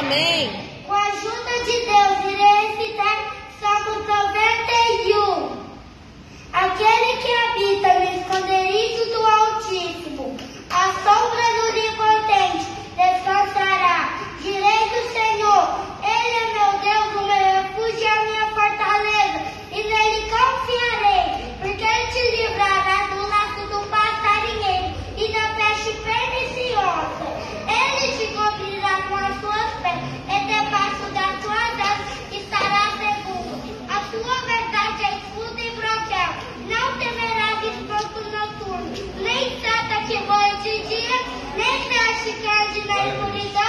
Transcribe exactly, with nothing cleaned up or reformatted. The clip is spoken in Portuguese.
Amém. Com a ajuda de Deus, irei recitar Salmo noventa e um. Aquele que habita no esconderijo do Altíssimo, a sombra do Onipotente descansará. Direi do Senhor, Ele é meu Deus, o meu refúgio e a minha fortaleza, e nele confiarei, porque Ele te livrará do laço do passarinheiro e da peste perniciosa. Ele te cobrirá com as suas pés, e debaixo das suas asas estará seguro. A sua verdade é escudo e broquel. Não temerás espanto noturno, nem seta que voe de dia, nem peste que arde na escuridão.